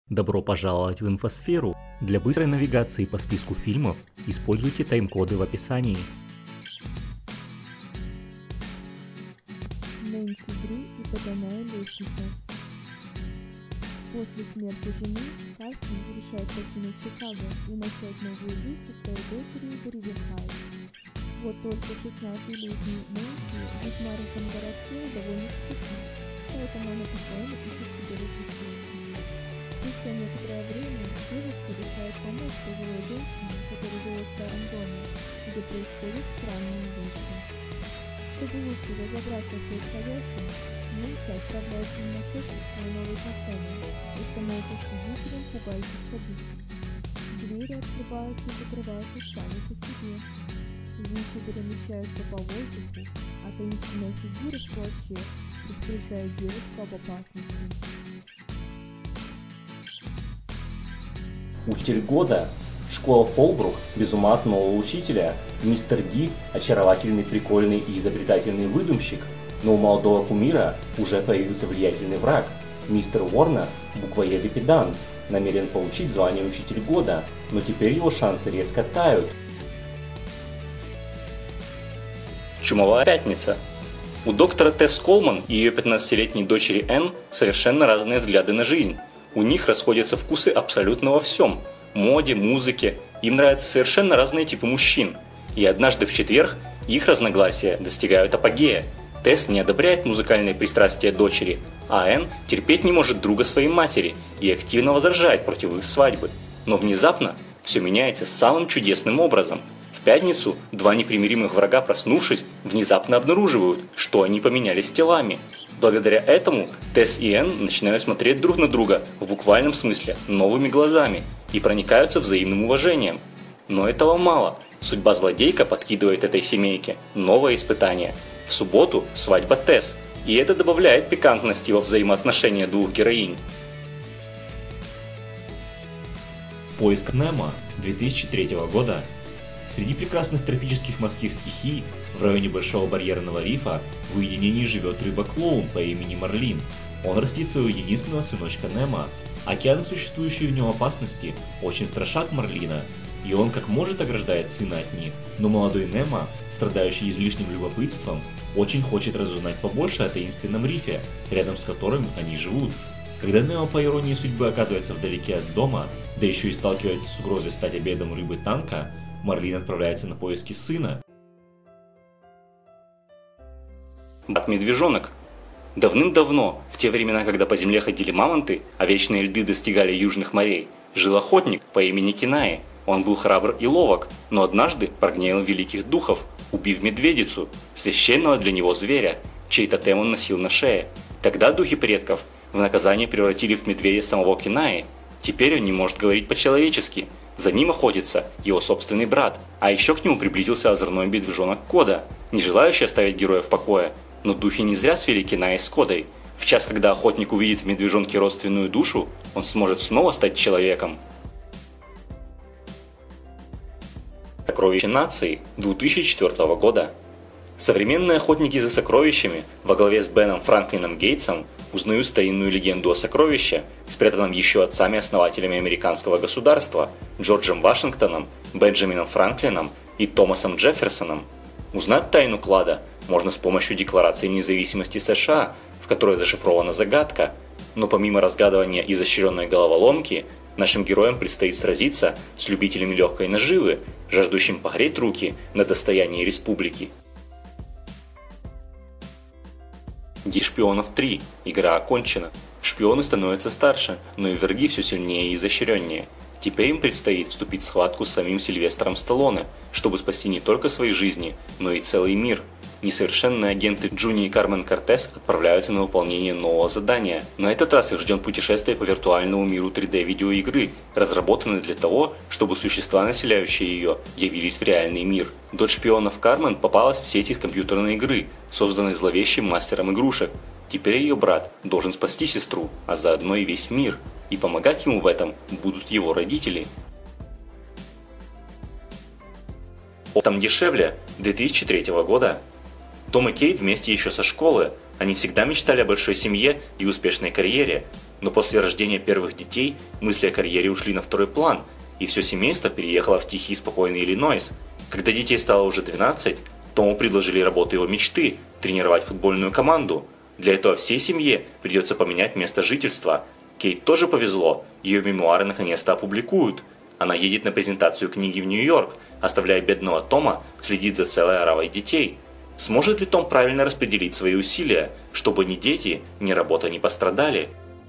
Добро пожаловать в инфосферу! Для быстрой навигации по списку фильмов используйте тайм-коды в описании. Нэнси Дрю и потайная лестница. После смерти жены Касси решает покинуть Чикаго и начать новую жизнь со своей дочерью в Ривер-Хайтс. Вот только 16-летней Нэнси в маленьком городке довольно скучно, поэтому она постоянно ищет себе развлечения. Спустя некоторое время девушка решает помочь пожилой женщине, которая живет в старом доме, где происходят странные вещи. Чтобы лучше разобраться в происходящем, Нэнси отправляется на ночлег к своей новой знакомой и становится свидетелем пугающих событий. Двери открываются и закрываются сами по себе. Вещи перемещаются по воздуху, а таинственная фигура в плаще предупреждает девушку об опасности. Учитель года. Школа Фолбрук без ума от нового учителя. Мистер Ди – очаровательный, прикольный и изобретательный выдумщик. Но у молодого кумира уже появился влиятельный враг. Мистер Уорнер – буквоед и педант. Намерен получить звание Учитель года, но теперь его шансы резко тают. Чумовая пятница. У доктора Тесс Колман и ее 15-летней дочери Энн совершенно разные взгляды на жизнь. У них расходятся вкусы абсолютно во всем – моде, музыке. Им нравятся совершенно разные типы мужчин. И однажды в четверг их разногласия достигают апогея. Тесс не одобряет музыкальные пристрастия дочери, а Энн терпеть не может друга своей матери и активно возражает против их свадьбы. Но внезапно все меняется самым чудесным образом. В пятницу два непримиримых врага, проснувшись, внезапно обнаруживают, что они поменялись телами. Благодаря этому Тесс и Энн начинают смотреть друг на друга в буквальном смысле новыми глазами и проникаются взаимным уважением. Но этого мало. Судьба злодейка подкидывает этой семейке новое испытание. В субботу свадьба Тесс, и это добавляет пикантности во взаимоотношения двух героинь. Поиск Немо 2003 года. Среди прекрасных тропических морских стихий в районе Большого барьерного рифа в уединении живет рыба-клоун по имени Марлин. Он растит своего единственного сыночка Немо. Океаны, существующие в нем опасности, очень страшат Марлина, и он как может ограждает сына от них. Но молодой Немо, страдающий излишним любопытством, очень хочет разузнать побольше о таинственном рифе, рядом с которым они живут. Когда Немо по иронии судьбы оказывается вдалеке от дома, да еще и сталкивается с угрозой стать обедом рыбы Танка, Марлин отправляется на поиски сына. Брат-медвежонок. Давным-давно, в те времена, когда по земле ходили мамонты, а вечные льды достигали южных морей, жил охотник по имени Кинаи. Он был храбр и ловок, но однажды прогневил великих духов, убив медведицу, священного для него зверя, чей тотем он носил на шее. Тогда духи предков в наказание превратили в медведя самого Кинаи. Теперь он не может говорить по-человечески. За ним охотится его собственный брат, а еще к нему приблизился озорной медвежонок Кода, не желающий оставить героя в покое. Но духи не зря свели Кинаи с Кодой. В час, когда охотник увидит в медвежонке родственную душу, он сможет снова стать человеком. Сокровища нации 2004 года. Современные охотники за сокровищами во главе с Беном Франклином Гейтсом узнают старинную легенду о сокровище, спрятанном еще отцами-основателями американского государства Джорджем Вашингтоном, Бенджамином Франклином и Томасом Джефферсоном. Узнать тайну клада можно с помощью Декларации независимости США, в которой зашифрована загадка. Но помимо разгадывания изощренной головоломки, нашим героям предстоит сразиться с любителями легкой наживы, жаждущим погреть руки на достоянии республики. День шпионов 3. Игра окончена. Шпионы становятся старше, но и враги все сильнее и изощреннее. Теперь им предстоит вступить в схватку с самим Сильвестром Сталлоне, чтобы спасти не только свои жизни, но и целый мир. Несовершенные агенты Джуни и Кармен Кортес отправляются на выполнение нового задания. На этот раз их ждет путешествие по виртуальному миру 3D-видеоигры, разработанной для того, чтобы существа, населяющие ее, явились в реальный мир. Дочь шпионов Кармен попалась в сеть из компьютерной игры, созданной зловещим мастером игрушек. Теперь ее брат должен спасти сестру, а заодно и весь мир. И помогать ему в этом будут его родители. Там дешевле 2003 года. Том и Кейт вместе еще со школы. Они всегда мечтали о большой семье и успешной карьере. Но после рождения первых детей мысли о карьере ушли на второй план, и все семейство переехало в тихий и спокойный Иллинойс. Когда детей стало уже 12, Тому предложили работу его мечты – тренировать футбольную команду. Для этого всей семье придется поменять место жительства. Кейт тоже повезло, ее мемуары наконец-то опубликуют. Она едет на презентацию книги в Нью-Йорк, оставляя бедного Тома следить за целой оравой детей. Сможет ли Том правильно распределить свои усилия, чтобы ни дети, ни работа не пострадали?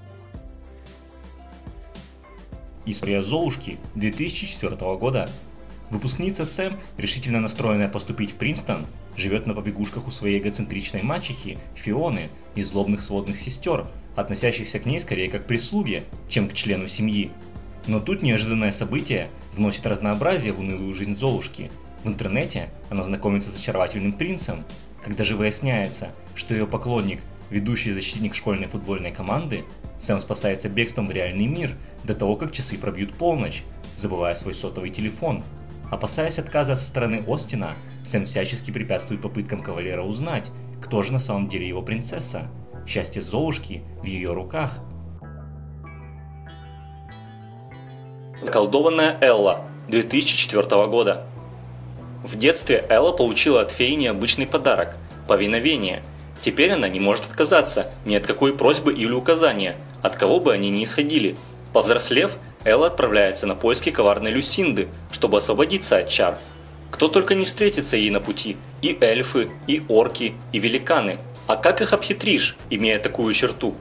История Золушки 2004 года. Выпускница Сэм, решительно настроенная поступить в Принстон, живет на побегушках у своей эгоцентричной мачехи Фионы и злобных сводных сестер, относящихся к ней скорее как к прислуге, чем к члену семьи. Но тут неожиданное событие вносит разнообразие в унылую жизнь Золушки. В интернете она знакомится с очаровательным принцем. Когда же выясняется, что ее поклонник – ведущий защитник школьной футбольной команды, Сэм спасается бегством в реальный мир до того, как часы пробьют полночь, забывая свой сотовый телефон. Опасаясь отказа со стороны Остина, Сэм всячески препятствует попыткам кавалера узнать, кто же на самом деле его принцесса. Счастье Золушки в ее руках. Заколдованная Элла 2004 года. В детстве Элла получила от феи необычный подарок – повиновение. Теперь она не может отказаться ни от какой просьбы или указания, от кого бы они ни исходили. Повзрослев, Элла отправляется на поиски коварной Люсинды, чтобы освободиться от чар. Кто только не встретится ей на пути – и эльфы, и орки, и великаны. А как их обхитришь, имея такую черту?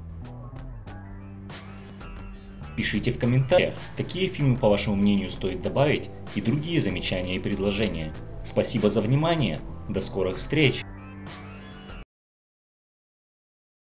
Пишите в комментариях, какие фильмы, по вашему мнению, стоит добавить, и другие замечания и предложения. Спасибо за внимание, до скорых встреч!